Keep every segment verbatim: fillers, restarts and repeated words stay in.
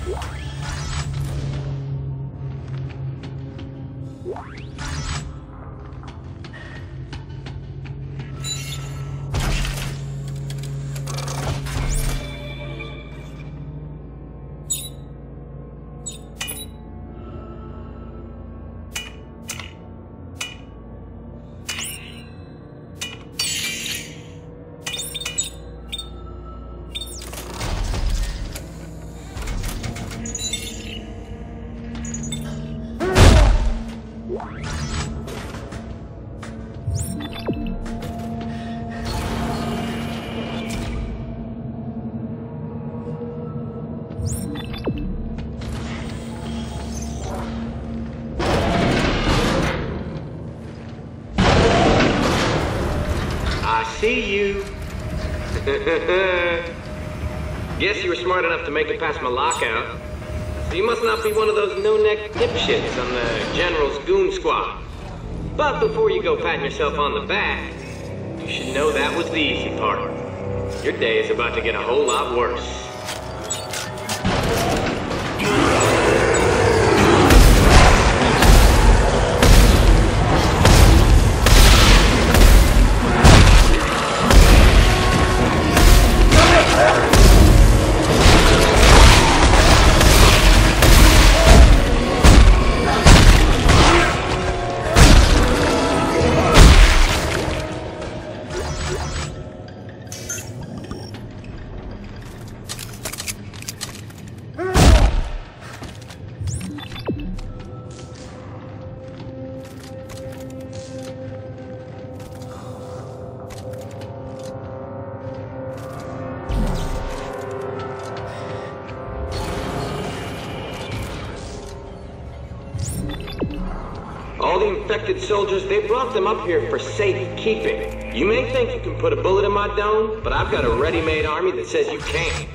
See you. Guess you were smart enough to make it past my lockout. So you must not be one of those no-neck dipshits on the General's goon squad. But before you go patting yourself on the back, you should know that was the easy part. Your day is about to get a whole lot worse. All the infected soldiers, they brought them up here for safekeeping. You may think you can put a bullet in my dome, but I've got a ready-made army that says you can't.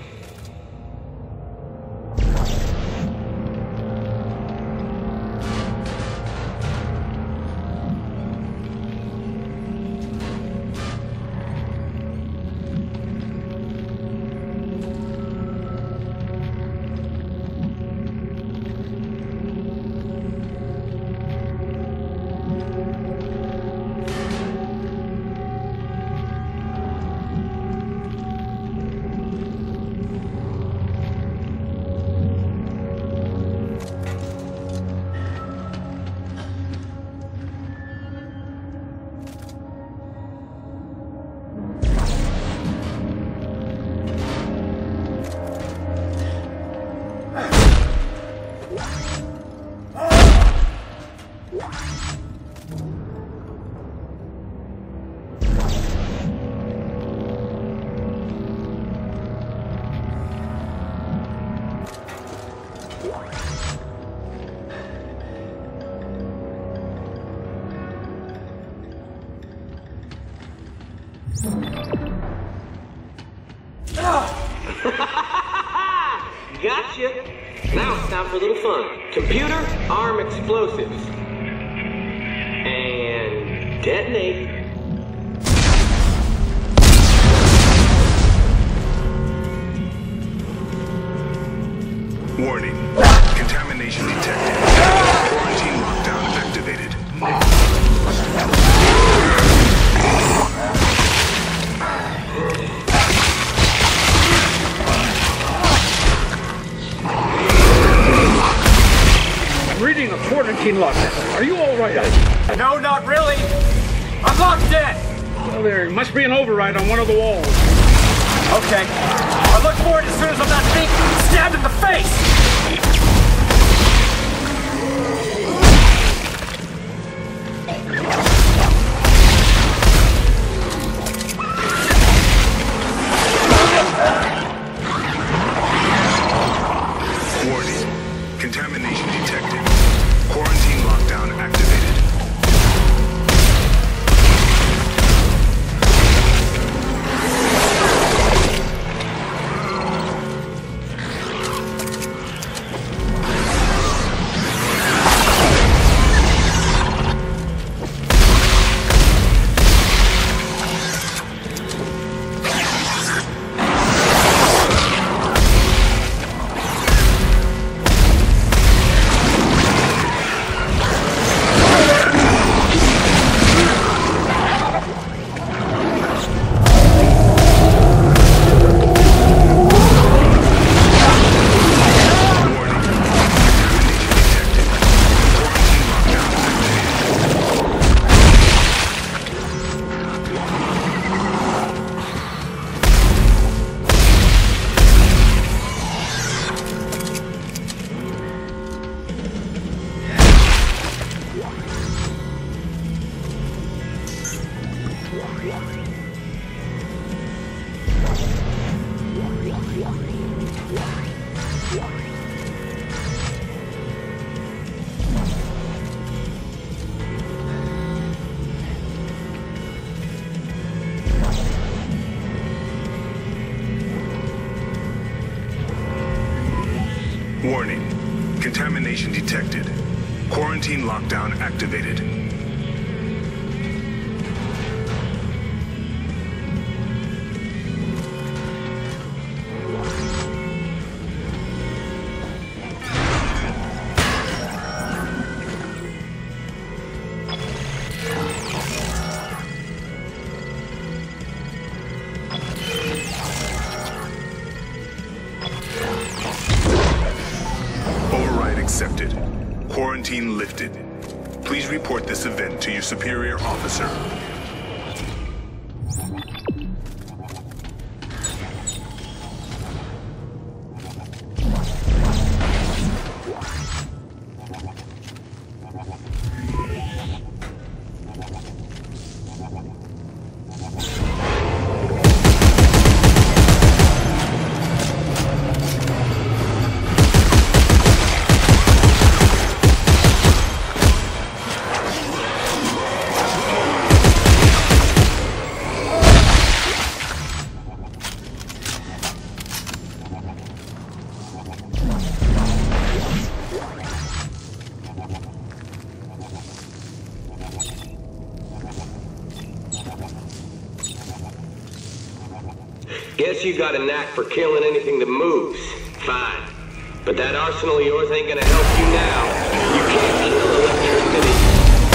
Gotcha! Now it's time for a little fun. Computer, arm explosives. And detonate. Warning. Contamination detected. Quarantine lockdown activated. Reading a quarantine lockdown. Are you all right? No, not really. I'm locked in. Well, there must be an override on one of the walls. Okay. I'll look for it as soon as I'm not being stabbed in the face. Warning. Contamination detected. Quarantine lockdown activated. Warning. Contamination detected. Quarantine lockdown activated. Accepted. Quarantine lifted. Please report this event to your superior officer. Guess you got a knack for killing anything that moves. Fine. But that arsenal of yours ain't gonna help you now. You can't kill electricity.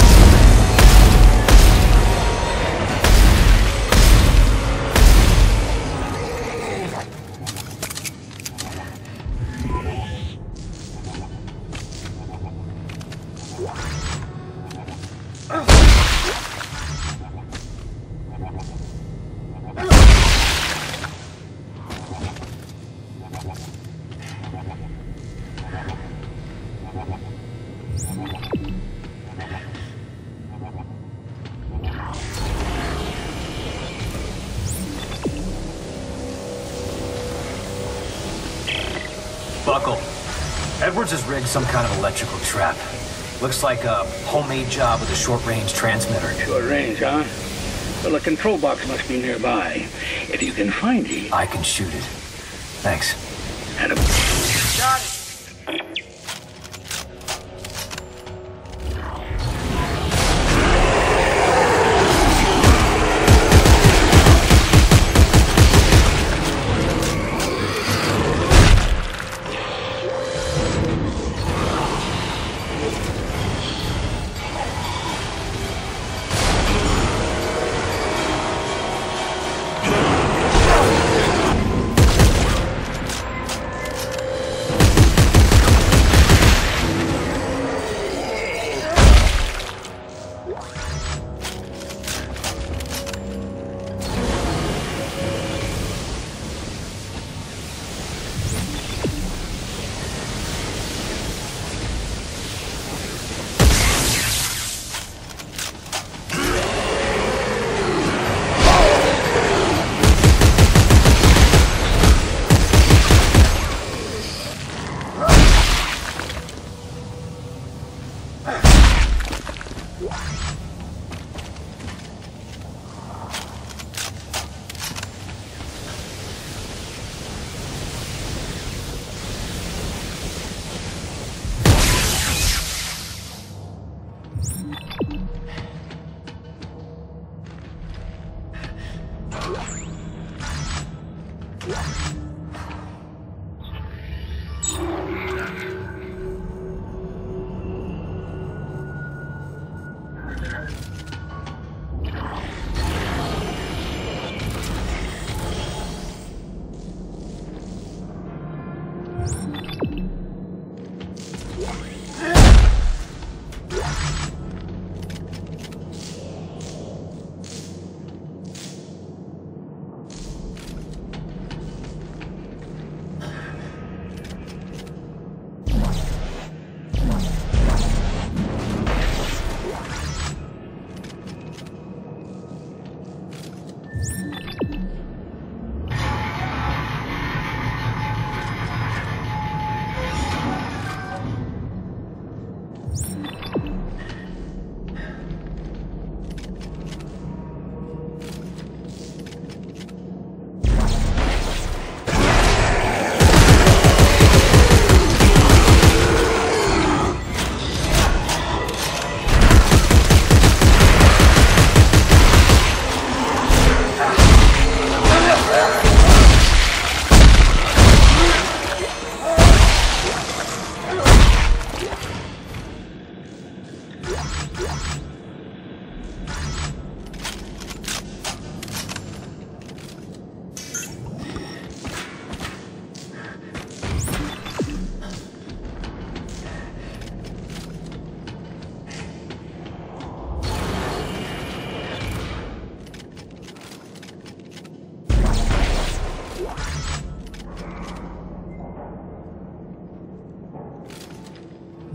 Buckle. Edwards has rigged some kind of electrical trap. Looks like a homemade job with a short-range transmitter. Short range, huh? Well, the control box must be nearby. If you can find it... I can shoot it. Thanks. And a... Got it!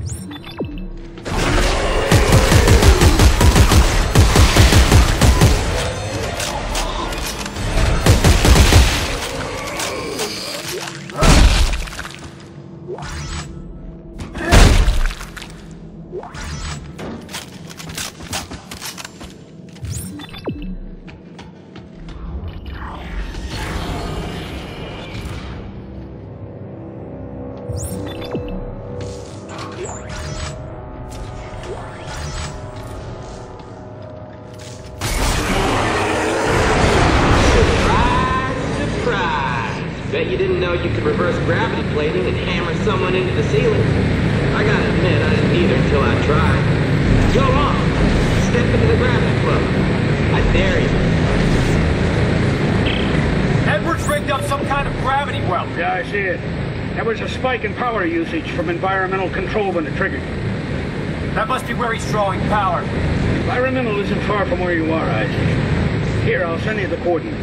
Bet you didn't know you could reverse gravity plating and hammer someone into the ceiling. I gotta admit, I didn't either until I tried. Go on! Step into the gravity club. I dare you. Edwards rigged up some kind of gravity well. Yeah, I see it. There was a spike in power usage from environmental control when it triggered. That must be where he's drawing power. Environmental isn't far from where you are, Isaac. Here, I'll send you the coordinates.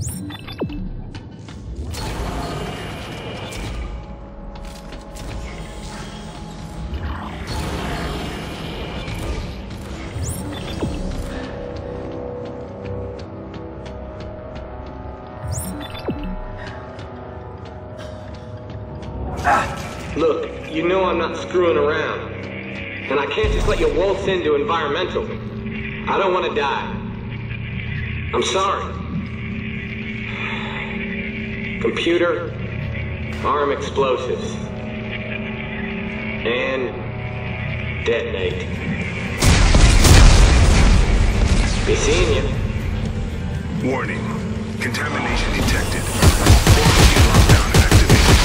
Look, you know I'm not screwing around. And I can't just let you waltz into environmental. I don't want to die. I'm sorry. Computer, arm explosives. And detonate. Be seeing you. Warning. Contamination detected. Quarantine lockdown activated.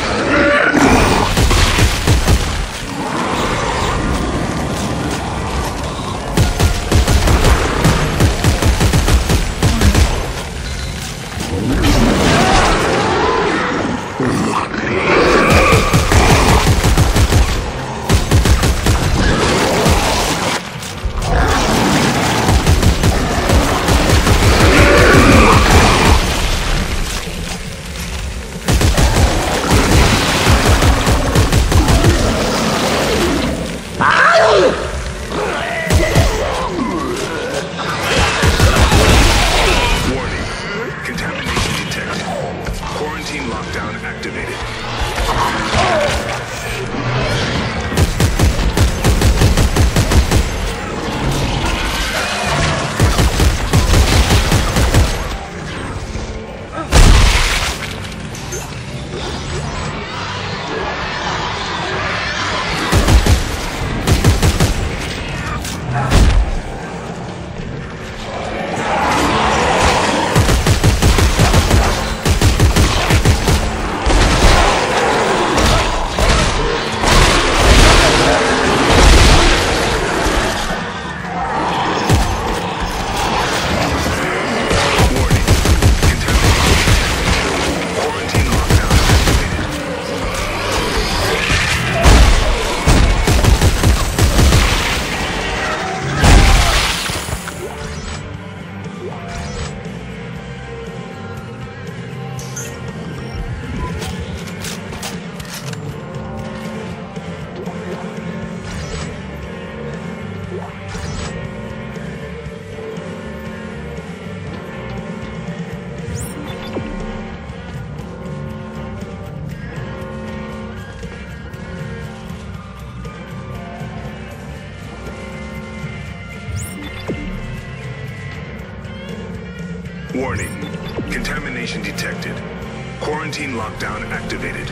Warning. Contamination detected. Quarantine lockdown activated.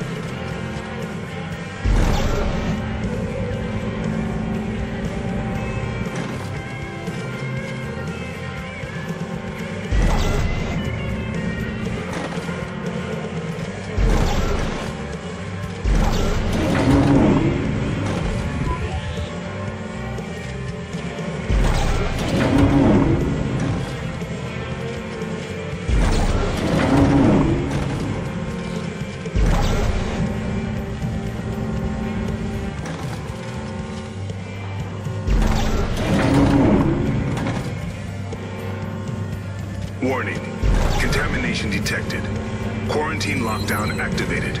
Warning. Contamination detected. Quarantine lockdown activated.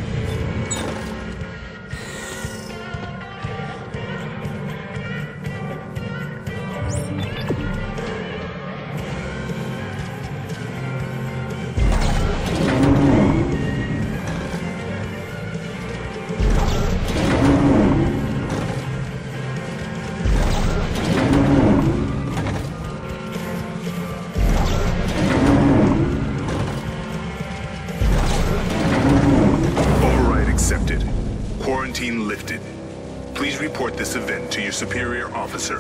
Quarantine lifted. Please report this event to your superior officer.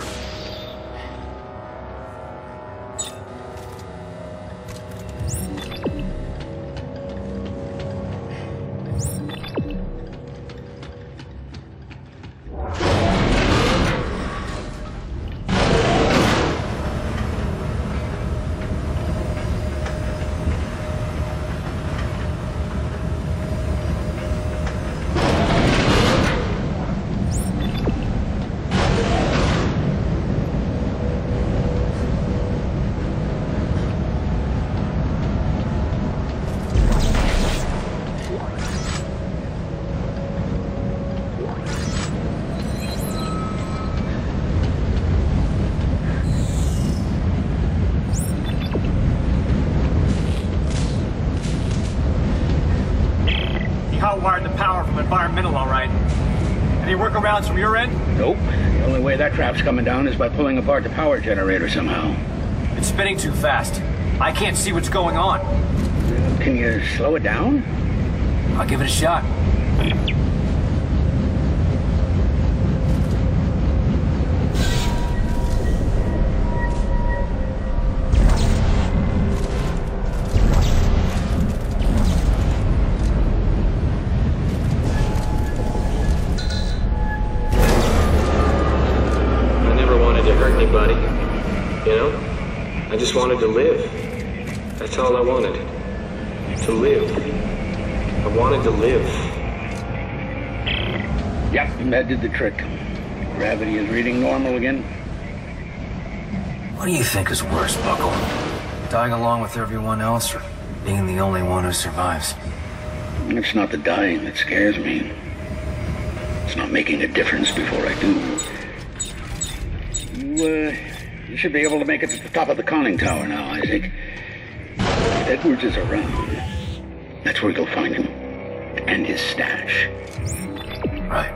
environmental, all right. Any workarounds from your end? Nope. The only way that trap's coming down is by pulling apart the power generator somehow. It's spinning too fast. I can't see what's going on. Can you slow it down? I'll give it a shot. I just wanted to live. That's all I wanted. To live. I wanted to live. Yep, that did the trick. Gravity is reading normal again. What do you think is worse, Buckle? Dying along with everyone else, or being the only one who survives? It's not the dying that scares me. It's not making a difference before I do. You, uh... You should be able to make it to the top of the conning tower now, I think. If Edwards is around, that's where you'll find him. And his stash. Right.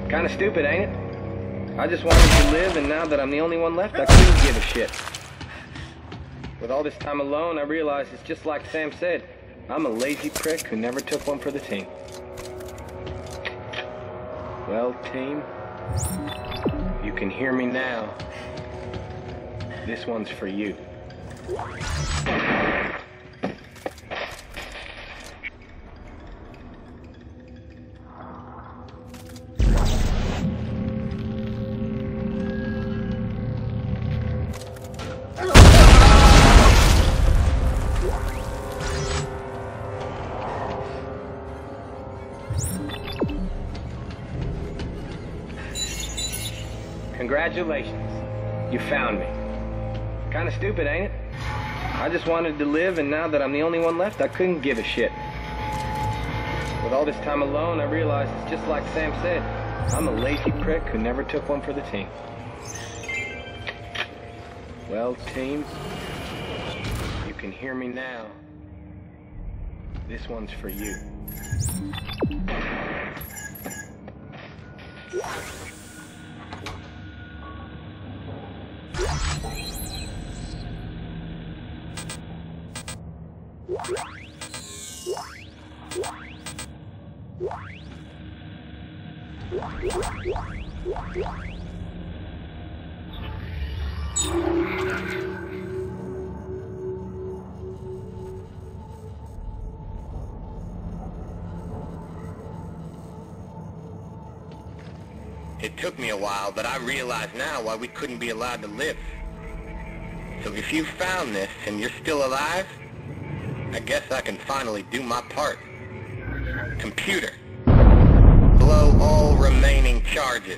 Kinda stupid, ain't it? I just wanted to live, and now that I'm the only one left, I couldn't give a shit. With all this time alone, I realize it's just like Sam said. I'm a lazy prick who never took one for the team. Well, team, you can hear me now. This one's for you. Congratulations. You found me. Kinda stupid, ain't it? I just wanted to live, and now that I'm the only one left, I couldn't give a shit. With all this time alone, I realize it's just like Sam said. I'm a lazy prick who never took one for the team. Well, team, you can hear me now. This one's for you. It took me a while, but I realize now why we couldn't be allowed to live. So if you found this and you're still alive, I guess I can finally do my part. Computer, blow all remaining charges.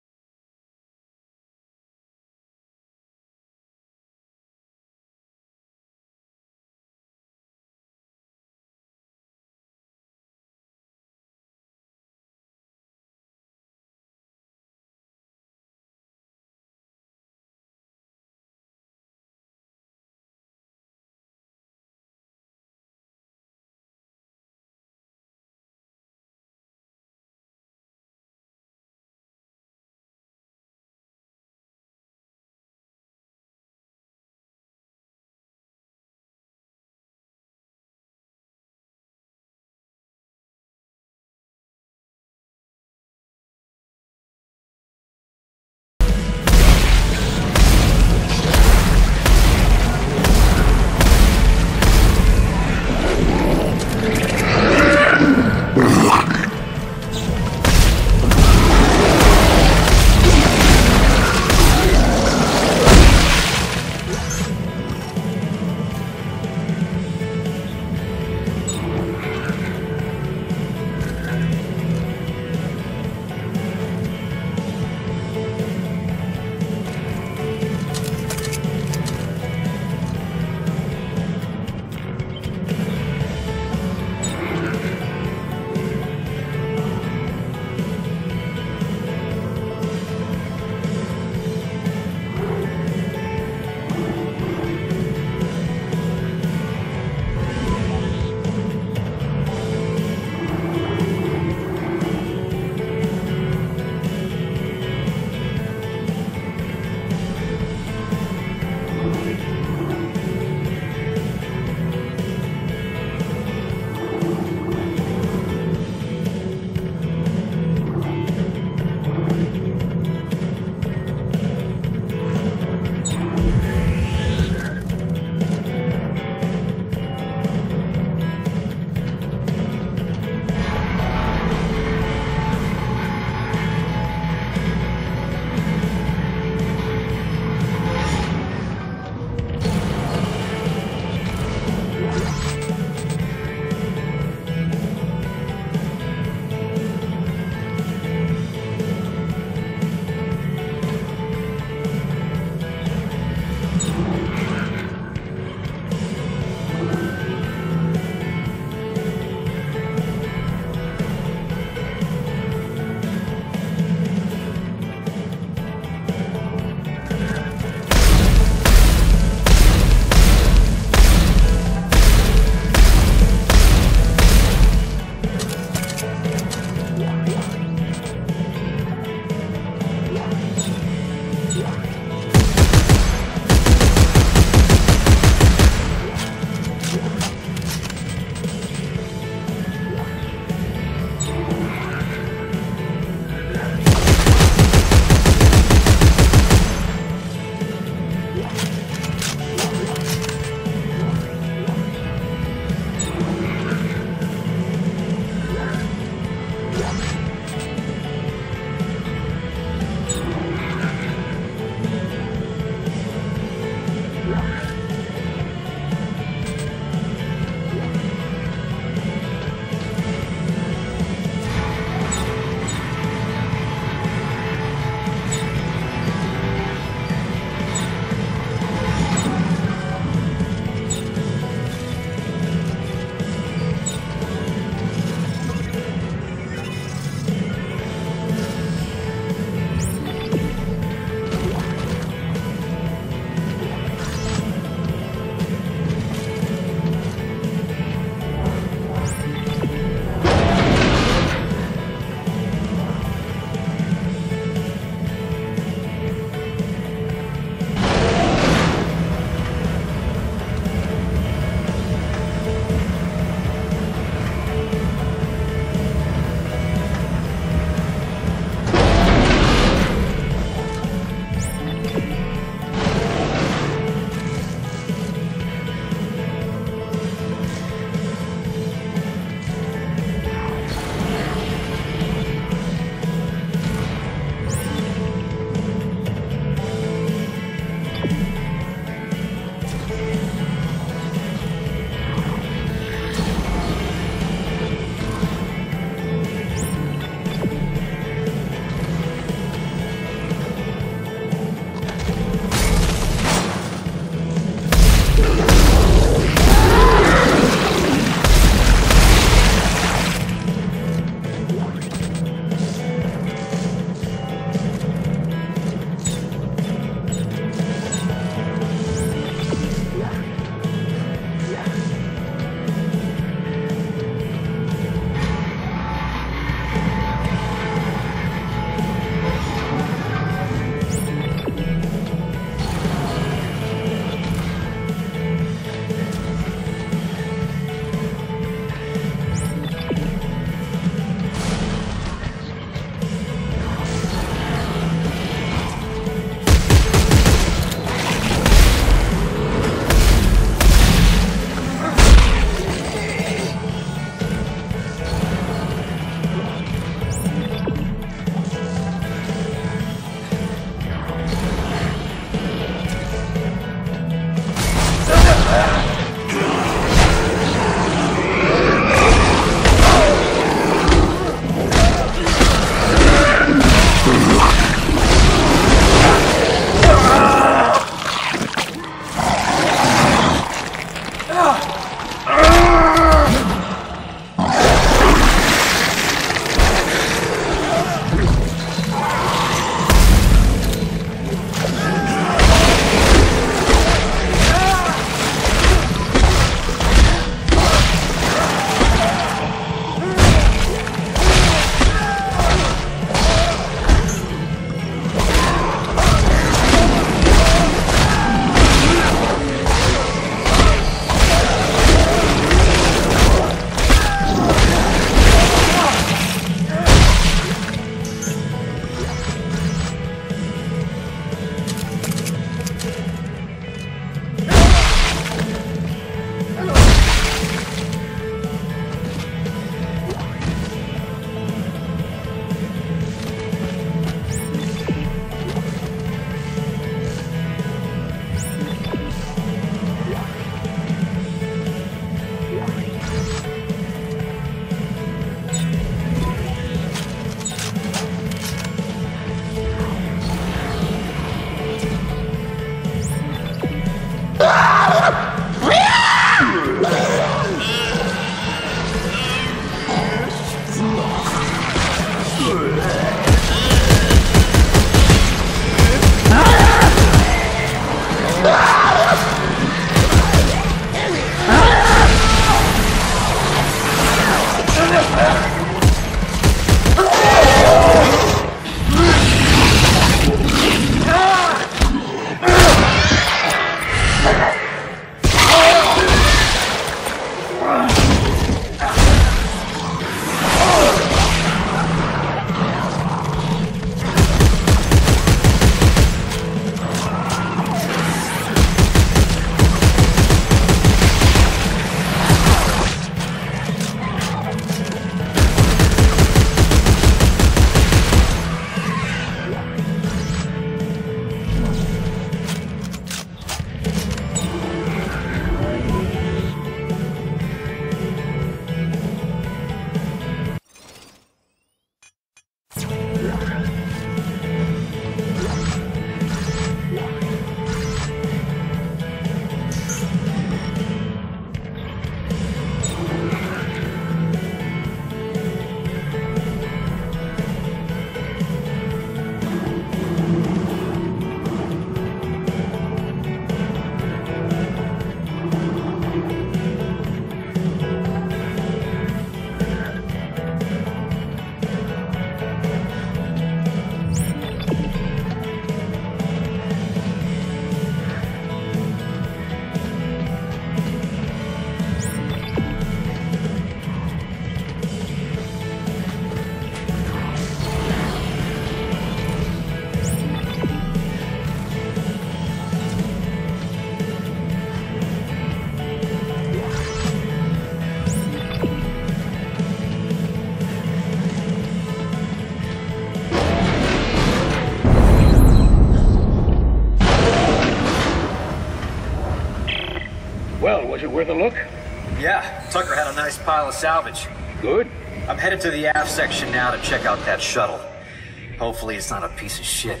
it worth a look? Yeah, Tucker had a nice pile of salvage. Good. I'm headed to the aft section now to check out that shuttle. Hopefully it's not a piece of shit.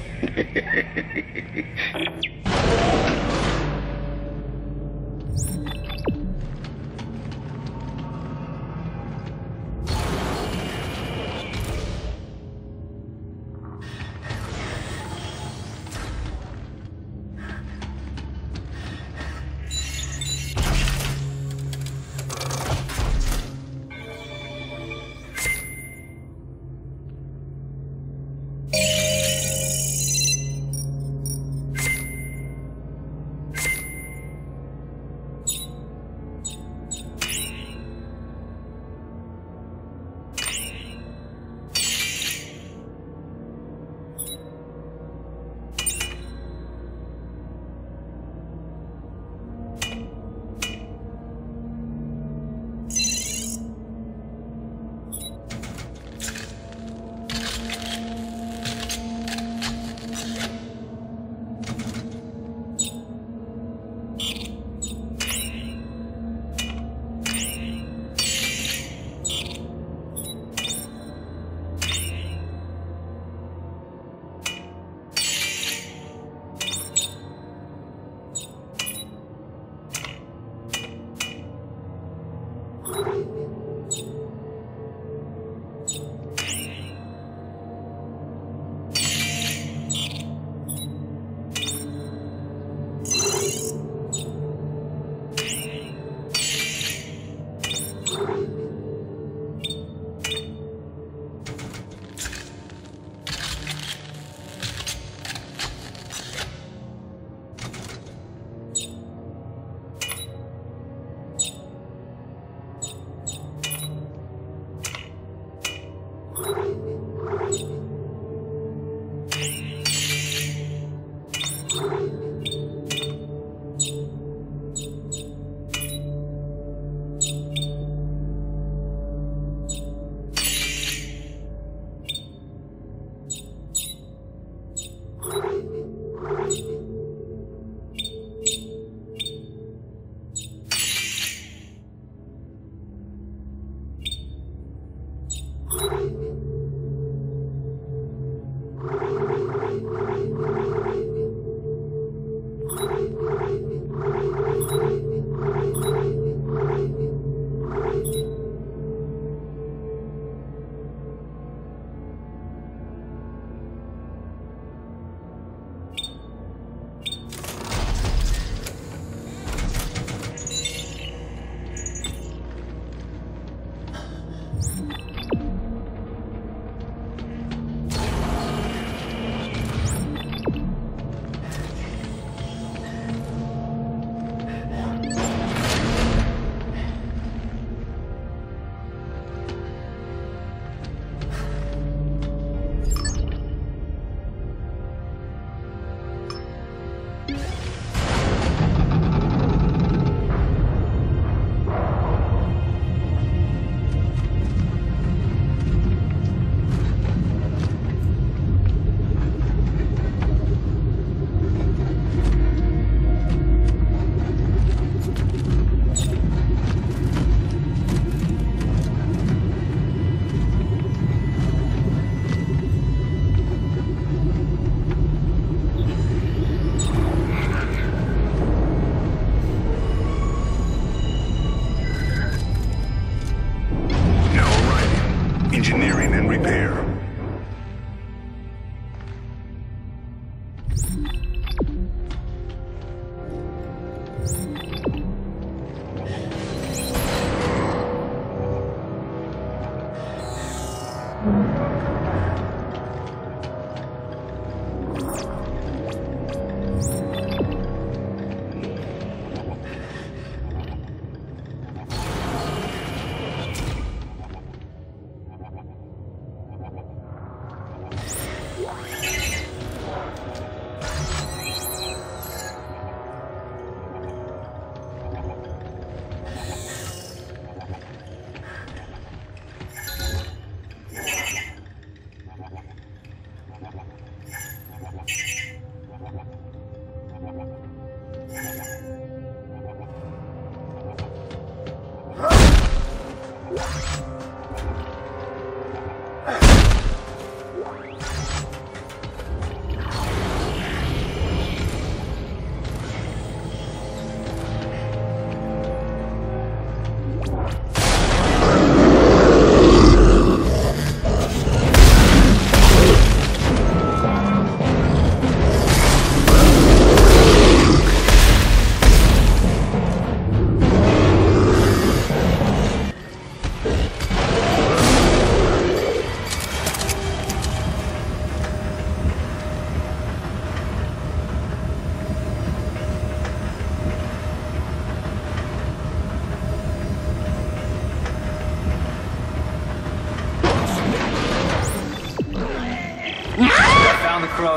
engineering and repair.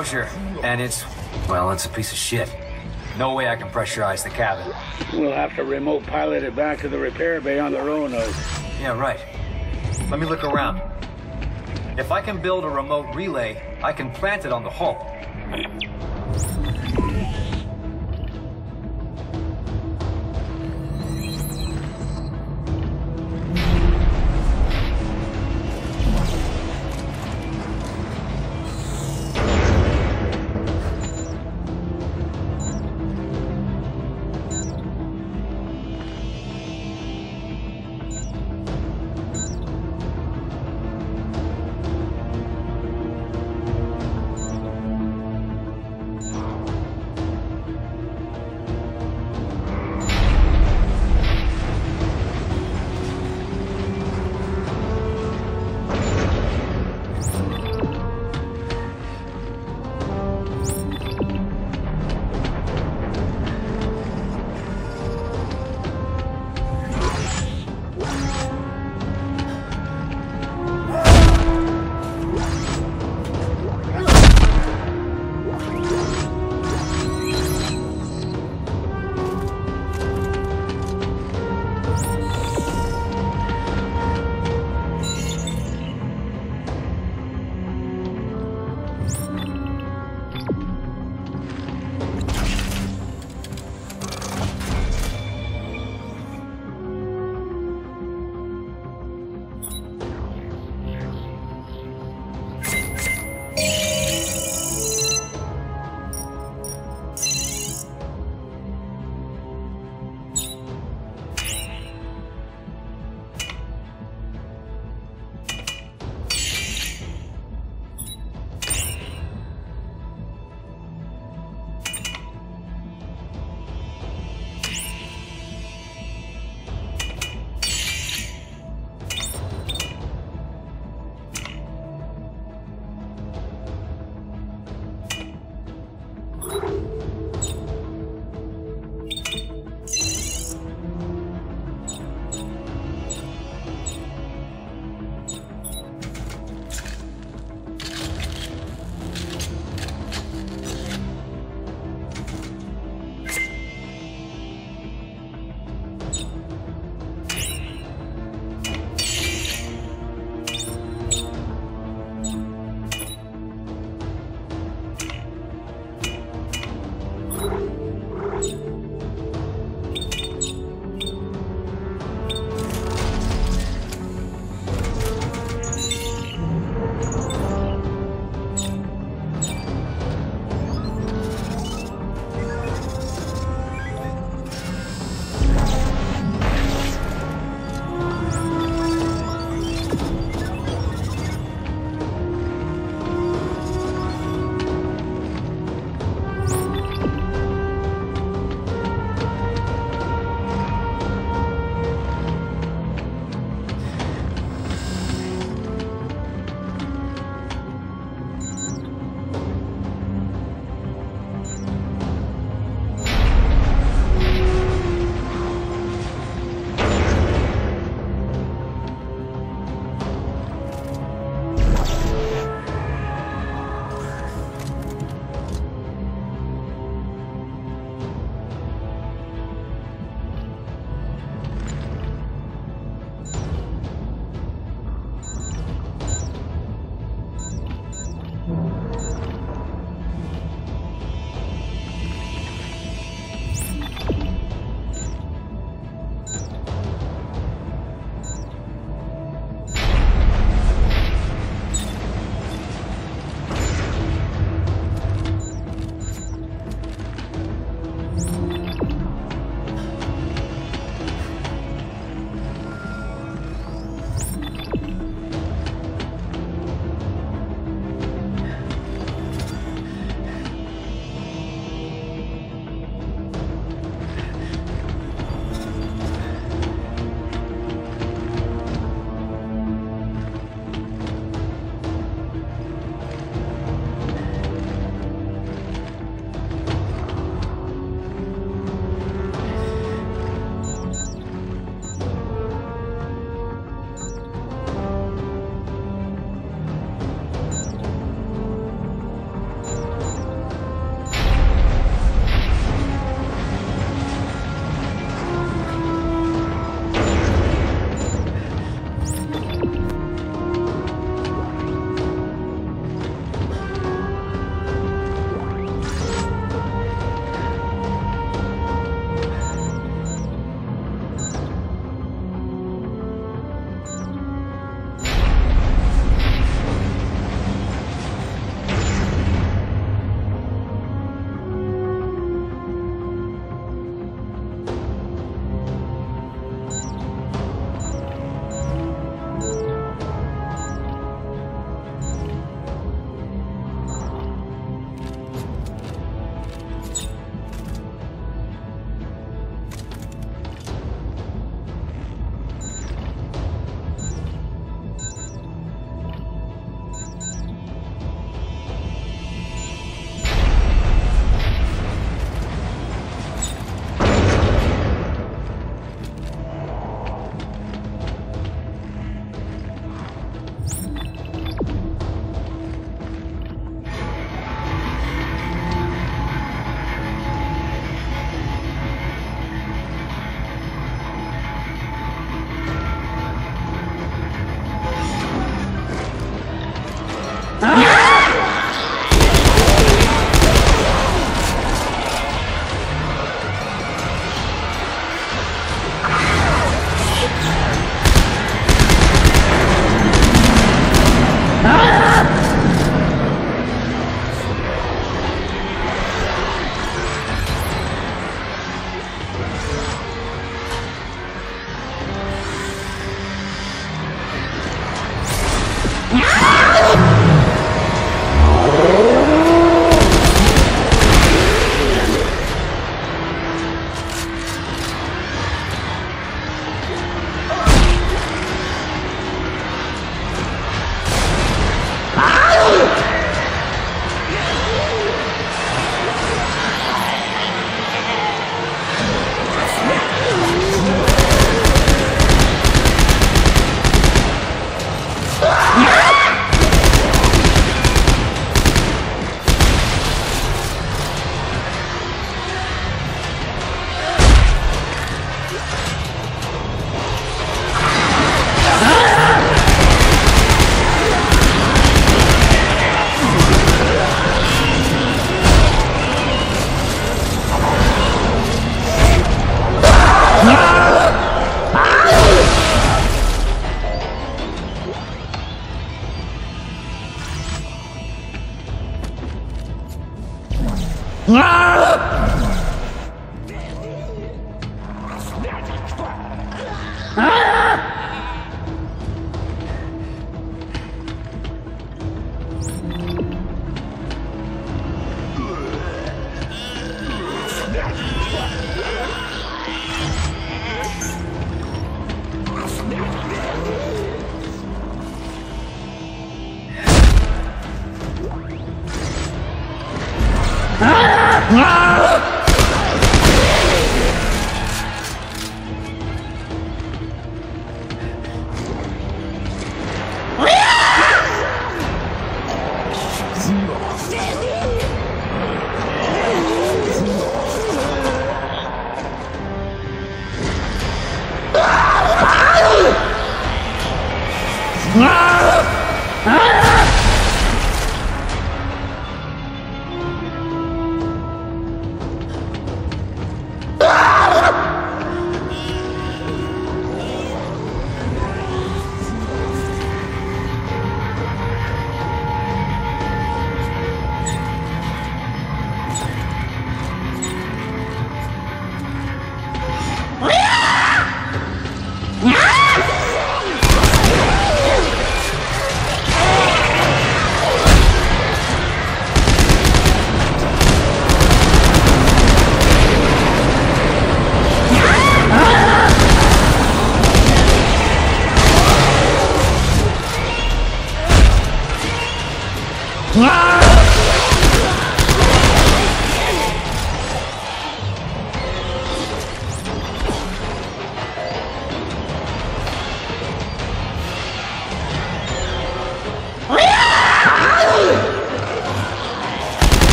Crozier, and it's, well, it's a piece of shit. No way I can pressurize the cabin. We'll have to remote pilot it back to the repair bay on the Roanoke. Yeah, right. Let me look around. If I can build a remote relay, I can plant it on the hull.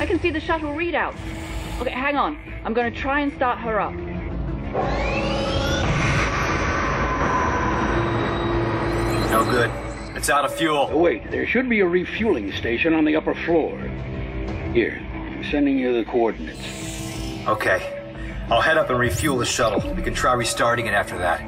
I can see the shuttle readout. Okay, hang on. I'm going to try and start her up. No good. It's out of fuel. Oh, wait, there should be a refueling station on the upper floor. Here, I'm sending you the coordinates. Okay. I'll head up and refuel the shuttle. We can try restarting it after that.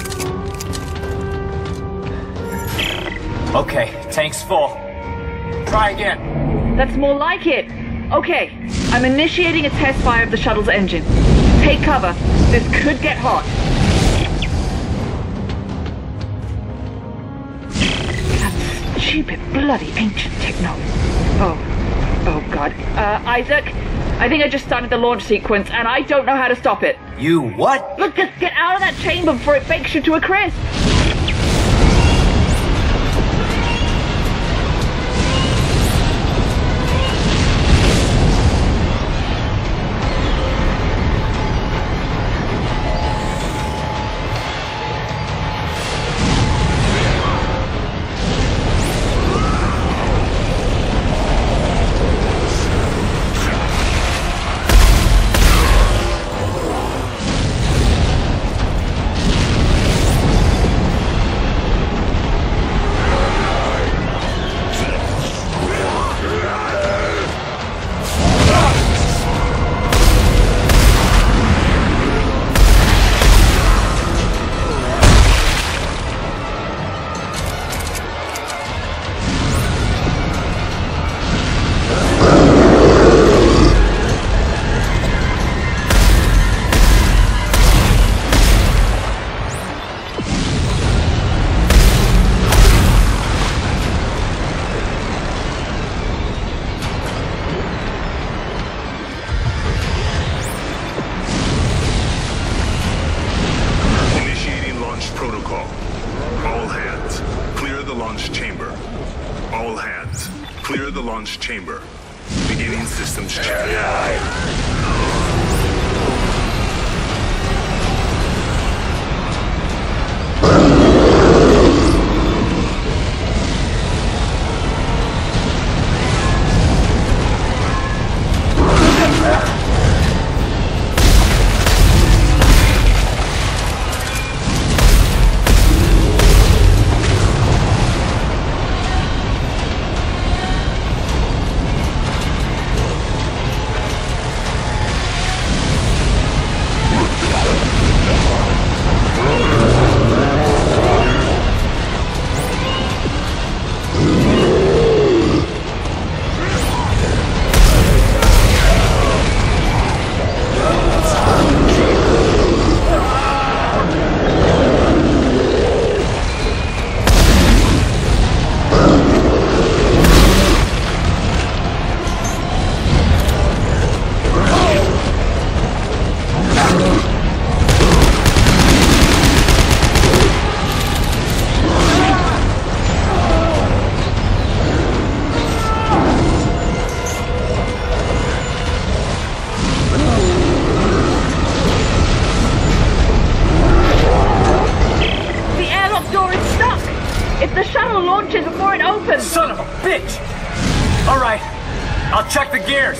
Okay, tank's full. Try again. That's more like it. Okay, I'm initiating a test fire of the shuttle's engine. Take cover. This could get hot. That stupid, bloody ancient techno. Oh. Oh, God. Uh, Isaac, I think I just started the launch sequence, and I don't know how to stop it. You what? Look, just get out of that chamber before it bakes you to a crisp. Chamber. Beginning systems check. Son of a bitch! All right, I'll check the gears.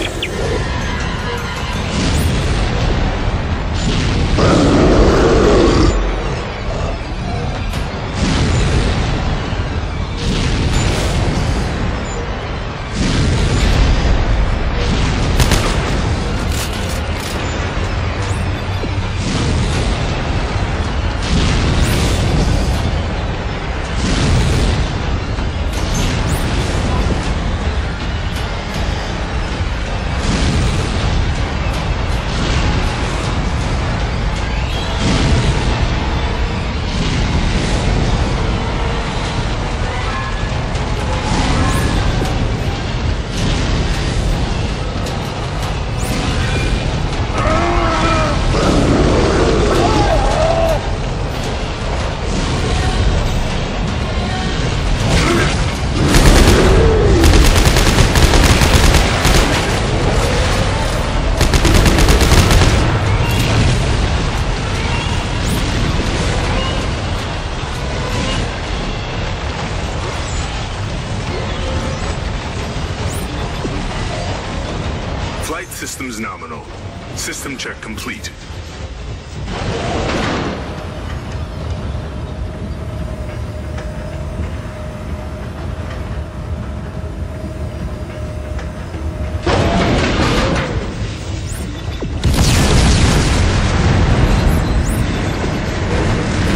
Flight systems nominal. System check complete.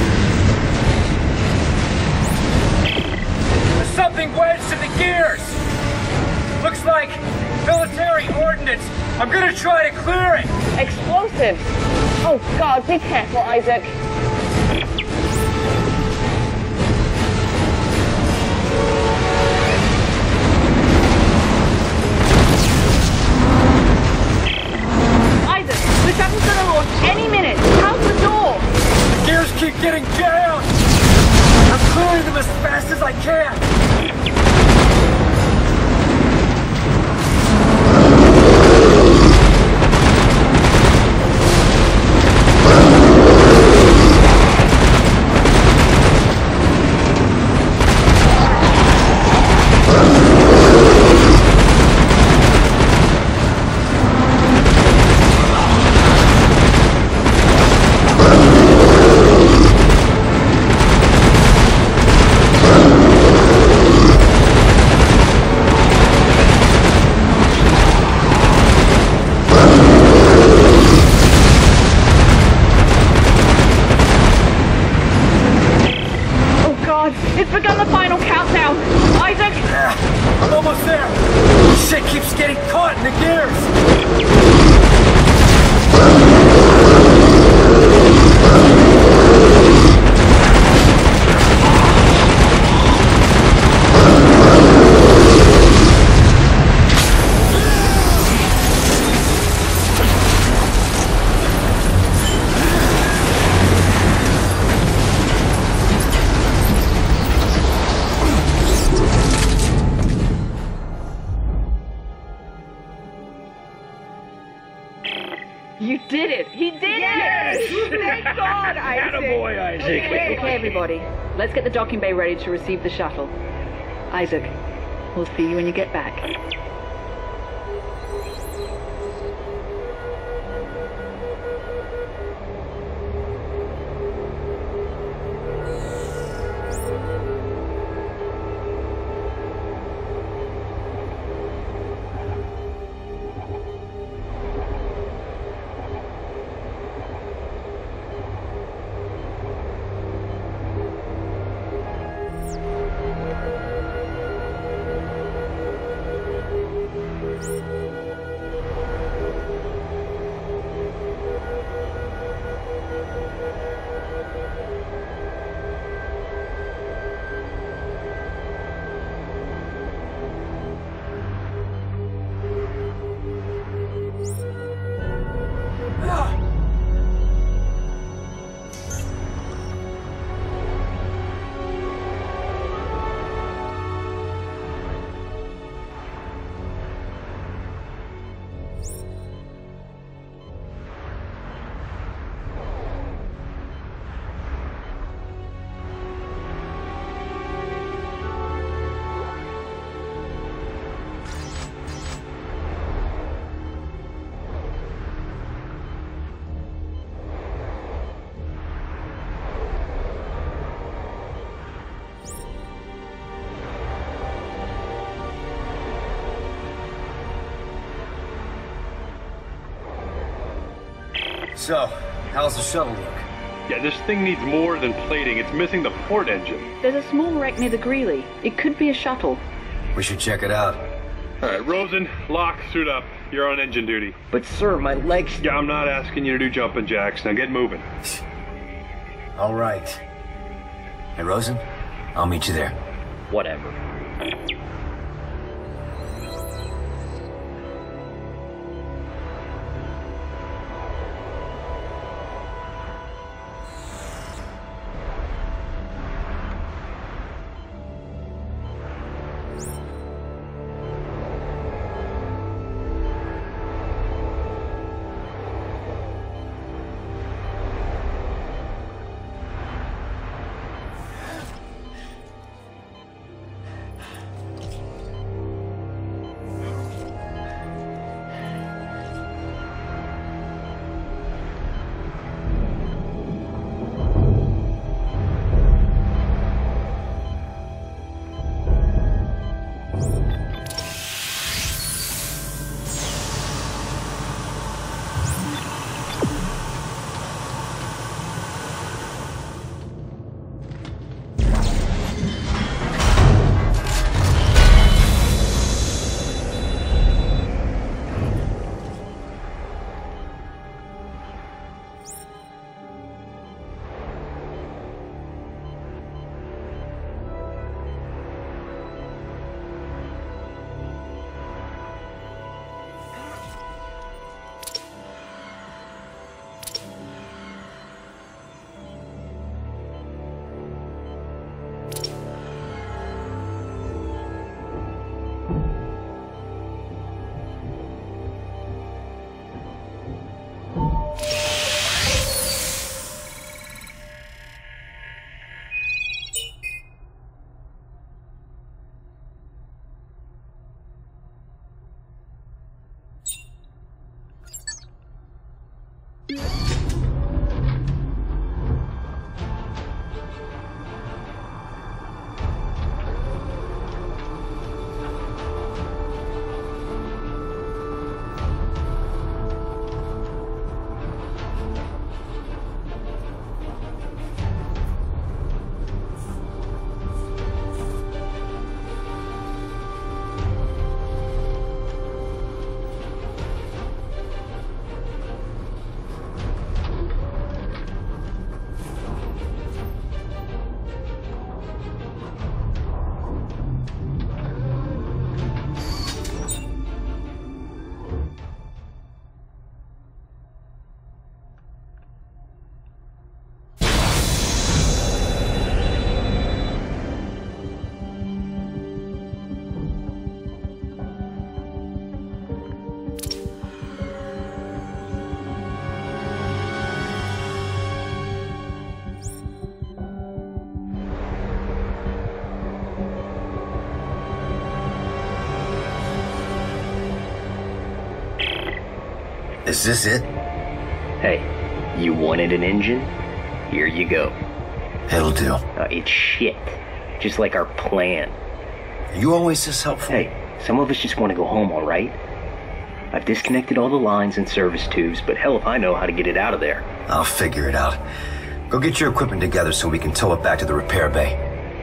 There's something wedged in the gears! I'm gonna try to clear it! Explosives! Oh God, be careful, Isaac. Isaac, the shuttle's gonna launch any minute. How's the door? The gears keep getting jammed! I'm clearing them as fast as I can! It's begun the final countdown! Isaac! Yeah, I'm almost there! Shit keeps getting caught in the gears! You did it! He did Yes! it! Thank God, Isaac! Attaboy, Isaac. Okay, okay, everybody. Let's get the docking bay ready to receive the shuttle. Isaac, we'll see you when you get back. So, how's the shuttle look? Yeah, this thing needs more than plating. It's missing the port engine. There's a small wreck near the Greeley. It could be a shuttle. We should check it out. All right, Rosen, lock, suit up. You're on engine duty. But sir, my legs... Yeah, I'm not asking you to do jumping jacks. Now get moving. All right. Hey, Rosen, I'll meet you there. Whatever. Is this it? Hey, you wanted an engine? Here you go. It'll do. Uh, it's shit. Just like our plan. Are you always this helpful? Hey, some of us just want to go home, alright? I've disconnected all the lines and service tubes, but hell if I know how to get it out of there. I'll figure it out. Go get your equipment together so we can tow it back to the repair bay.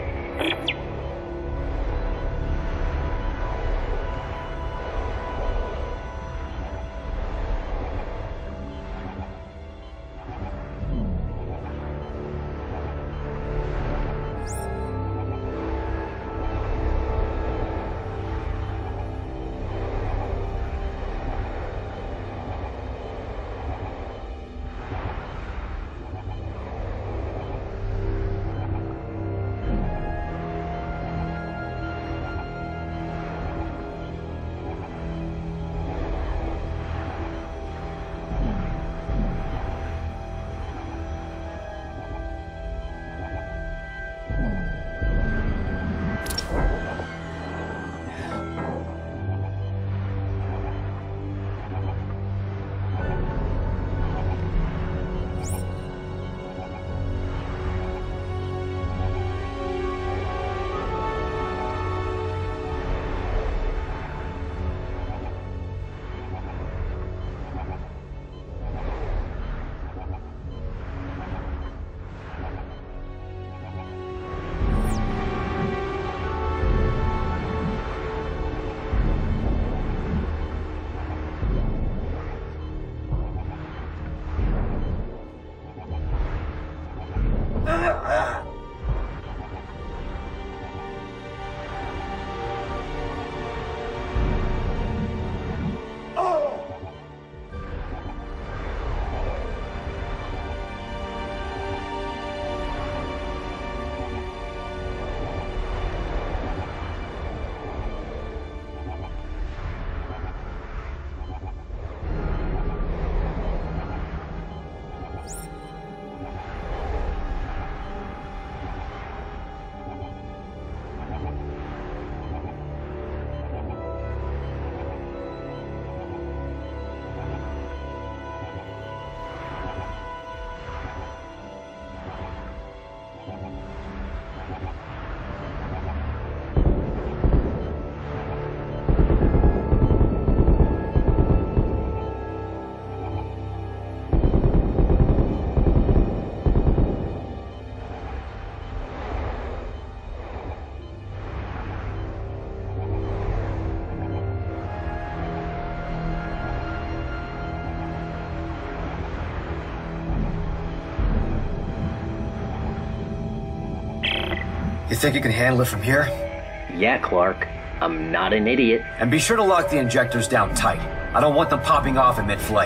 You think you can handle it from here? Yeah, Clark. I'm not an idiot. And be sure to lock the injectors down tight. I don't want them popping off in mid-flight.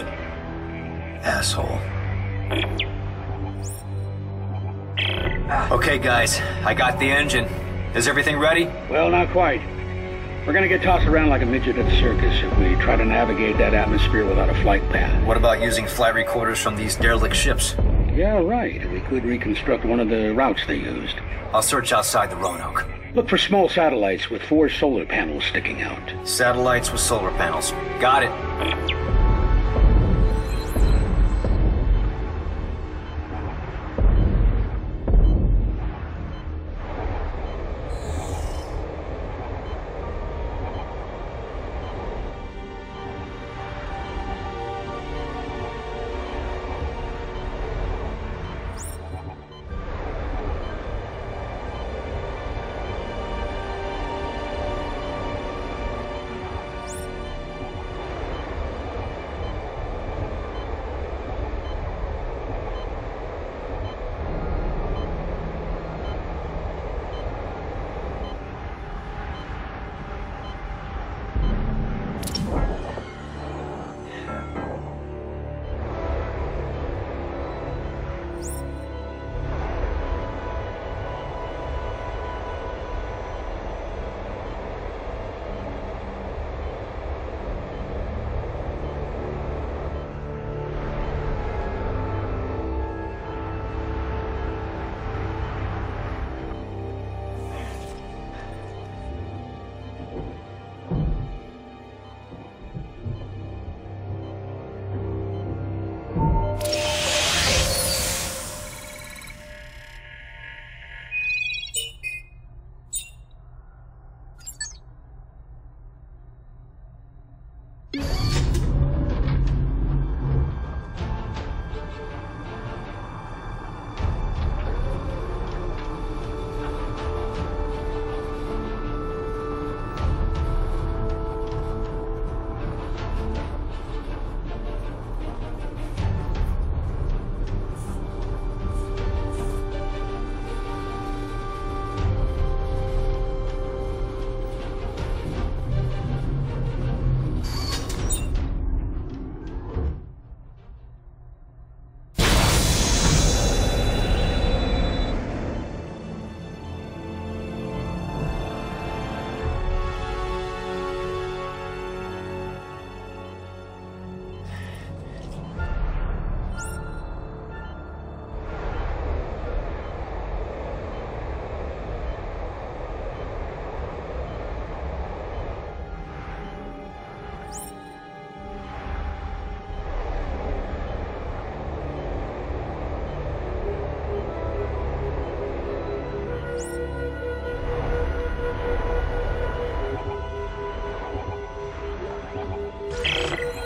Asshole. Okay, guys. I got the engine. Is everything ready? Well, not quite. We're gonna get tossed around like a midget at a circus if we try to navigate that atmosphere without a flight path. What about using flight recorders from these derelict ships? Yeah, right. We could reconstruct one of the routes they used. I'll search outside the Roanoke. Look for small satellites with four solar panels sticking out. Satellites with solar panels. Got it.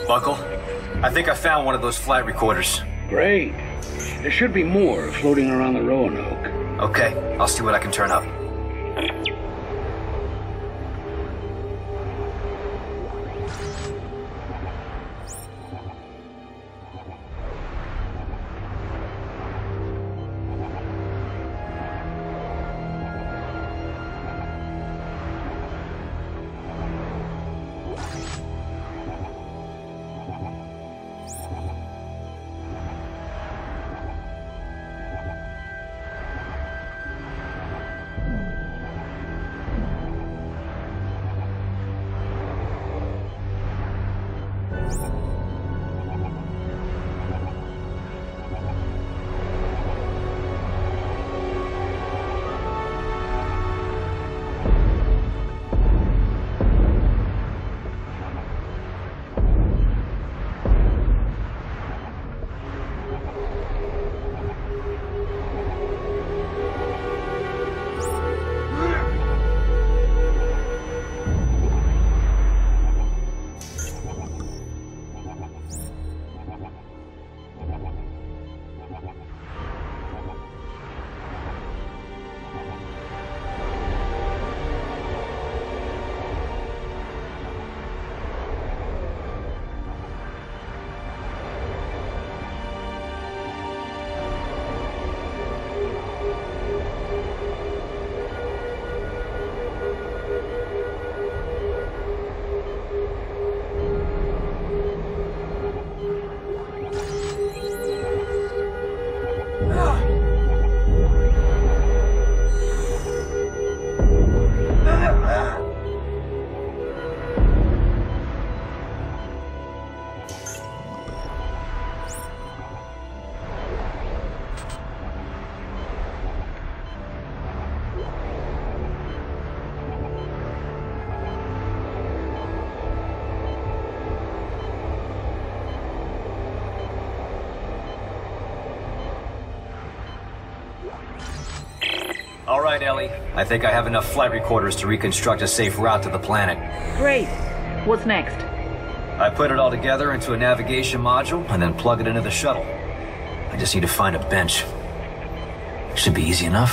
Buckle. I think I found one of those flight recorders. Great. There should be more floating around the Roanoke. Okay, I'll see what I can turn up. All right, Ellie. I think I have enough flight recorders to reconstruct a safe route to the planet. Great. What's next? I put it all together into a navigation module and then plug it into the shuttle. I just need to find a bench. Should be easy enough.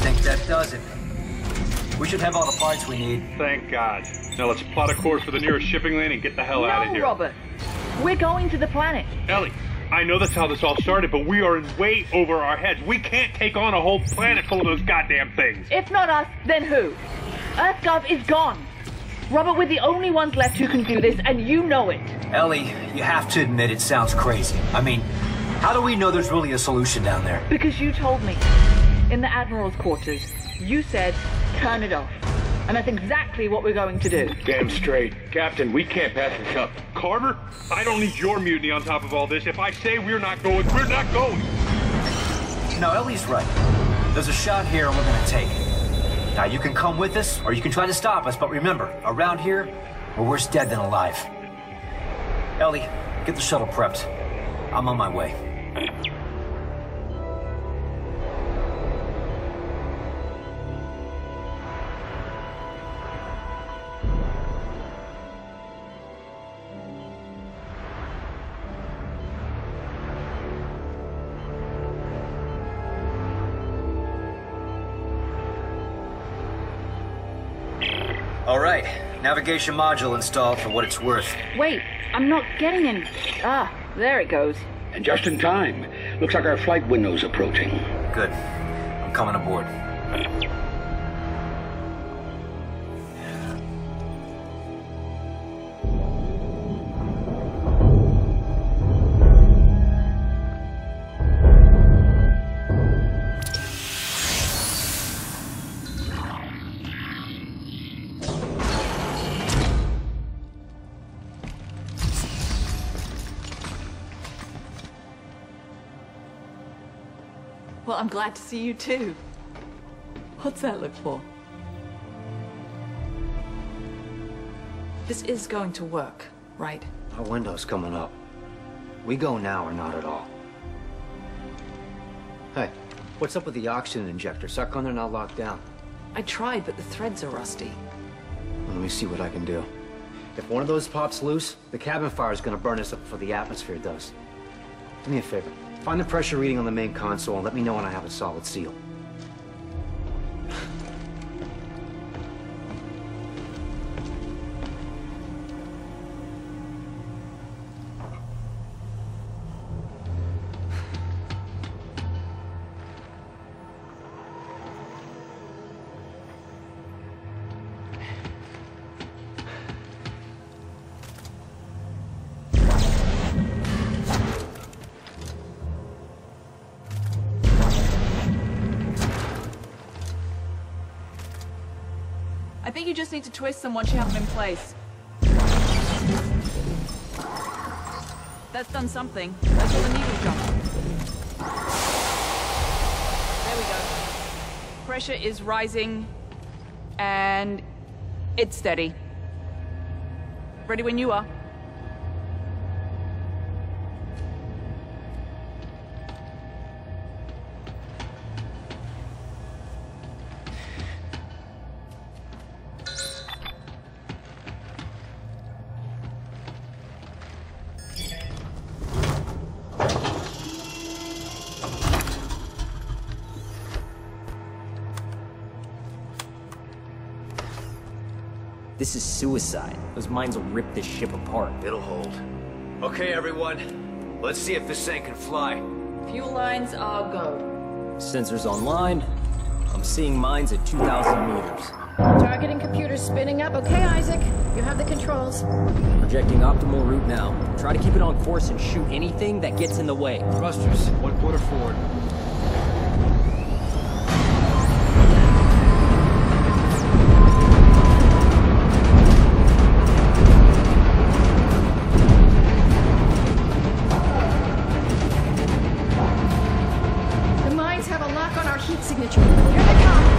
think that does it. We should have all the parts we need. Thank God. Now let's plot a course for the nearest shipping lane and get the hell no, out of here. Robert. We're going to the planet. Ellie, I know that's how this all started, but we are in way over our heads. We can't take on a whole planet full of those goddamn things. If not us, then who? EarthGov is gone. Robert, we're the only ones left who can do this, and you know it. Ellie, you have to admit it sounds crazy. I mean, how do we know there's really a solution down there? Because you told me. In the Admiral's quarters, you said, turn it off. And that's exactly what we're going to do. Damn straight. Captain, we can't pass this up. Carver, I don't need your mutiny on top of all this. If I say we're not going, we're not going. No, Ellie's right. There's a shot here and we're gonna take it. Now, you can come with us, or you can try to stop us, but remember, around here, we're worse dead than alive. Ellie, get the shuttle prepped. I'm on my way. All right, navigation module installed for what it's worth. Wait, I'm not getting any. Ah, there it goes. And just in time. Looks like our flight window's approaching. Good. I'm coming aboard. Well, I'm glad to see you too. What's that look for? This is going to work, right? Our window's coming up. We go now or not at all. Hey, what's up with the oxygen injector? Suck on, they're not locked down. I tried, but the threads are rusty. Well, let me see what I can do. If one of those pops loose, the cabin fire is gonna burn us up before the atmosphere does. Do me a favor. Find the pressure reading on the main console and let me know when I have a solid seal. I think you just need to twist them once you have them in place. That's done something. That's where the needle jumped. There we go. Pressure is rising, and it's steady. Ready when you are. This is suicide. Those mines will rip this ship apart. It'll hold. Okay, everyone. Let's see if this thing can fly. Fuel lines are go. Sensors online. I'm seeing mines at two thousand meters. Targeting computers spinning up. Okay, Isaac. You have the controls. Projecting optimal route now. Try to keep it on course and shoot anything that gets in the way. Thrusters, one quarter forward. Heat signature. Here they come.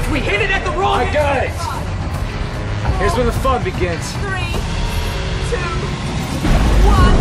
We hit it at the wrong... I got it! Here's where the fun begins. Three, two, one...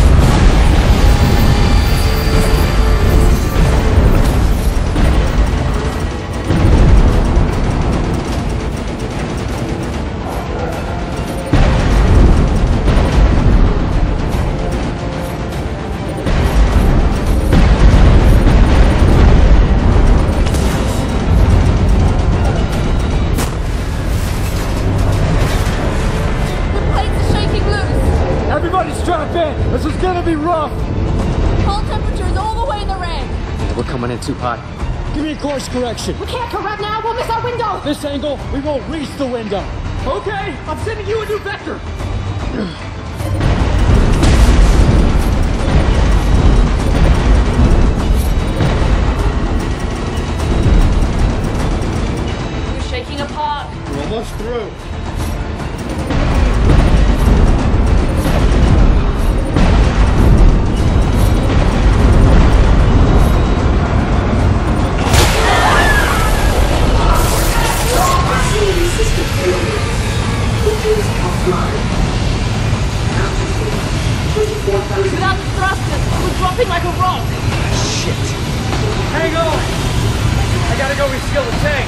This is gonna be rough! Hull temperature is all the way in the red. Yeah, we're coming in too hot. Give me a course correction. We can't correct now, we'll miss our window! This angle, we won't reach the window. Okay, I'm sending you a new vector! We're shaking apart. We're almost through. Without the thrusters, we're dropping like a rock. Shit. Hang on! I gotta go refuel the tank.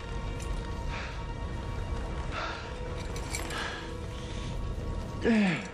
Yeah.